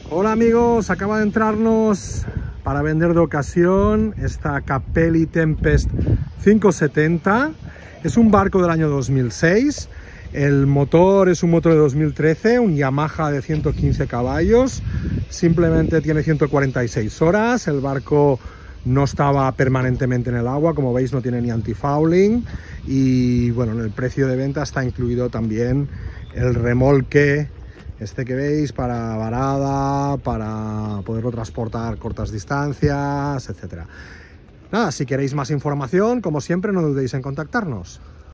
Hola amigos, acaba de entrarnos para vender de ocasión esta Capelli Tempest 570. Es un barco del año 2006. El motor es un motor de 2013, un Yamaha de 115 caballos. Simplemente tiene 146 horas. El barco no estaba permanentemente en el agua, como veis no tiene ni anti-fouling. Y bueno, en el precio de venta está incluido también el remolque este que veis para varada, para poderlo transportar cortas distancias, etcétera. Nada, si queréis más información, como siempre, no dudéis en contactarnos.